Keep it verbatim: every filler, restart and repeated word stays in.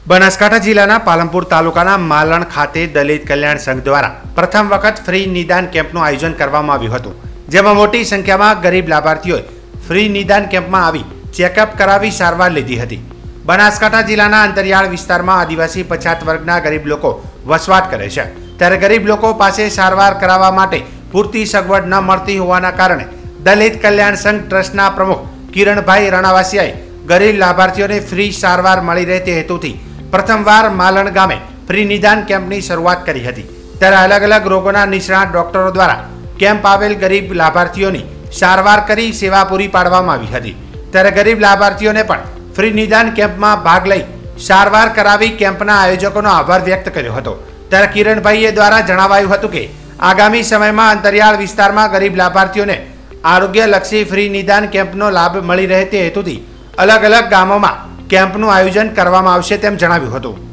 બનાસકાંઠા જિલ્લાના પાલનપુર તાલુકાના માલણ ખાતે દલિત કલ્યાણ સંઘ દ્વારા પ્રથમ વખત ફ્રી નિદાન કેમ્પનું આયોજન કરવામાં આવ્યું હતું, જેમાં મોટી સંખ્યામાં ગરીબ લાભાર્થીઓએ ફ્રી નિદાન કેમ્પમાં આવી ચેકઅપ કરાવી સારવાર લીધી હતી. બનાસકાંઠા જિલ્લાના અંતરિયાળ વિસ્તારમાં આદિવાસી પછાત વર્ગના ગરીબ લોકો વસવાટ કરે છે, ત્યારે ગરીબ લોકો પાસે સારવાર કરાવવા માટે પૂરતી સગવડ ન મળતી હોવાના કારણે દલિત કલ્યાણ સંઘ ટ્રસ્ટના પ્રમુખ કિરણભાઈ રણાવાસિયાએ ગરીબ લાભાર્થીઓને ફ્રી સારવાર મળી રહે તે હેતુથી પ્રથમવાર માલણ ગામે ફ્રી નિદાન કેમ્પની શરૂઆત કરી હતી. ત્યારે અલગ અલગ રોગોના નિષ્ણાત ડોક્ટરો દ્વારા કેમ્પ આવેલ ગરીબ લાભાર્થીઓની સારવાર કરી સેવા પૂરી પાડવામાં આવી હતી. ત્યારે ગરીબ લાભાર્થીઓને પણ ફ્રી નિદાન કેમ્પમાં ભાગ લઈ સારવાર કરાવી કેમ્પના આયોજકોનો આભાર વ્યક્ત કર્યો હતો. ત્યારે કિરણભાઈએ દ્વારા જણાવાયું હતું કે આગામી સમયમાં અંતરિયાળ વિસ્તારમાં ગરીબ લાભાર્થીઓને આરોગ્યલક્ષી ફ્રી નિદાન કેમ્પનો લાભ મળી રહે તે હેતુથી અલગ અલગ ગામોમાં કેમ્પનું આયોજન કરવામાં આવશે તેમ જણાવ્યું હતું.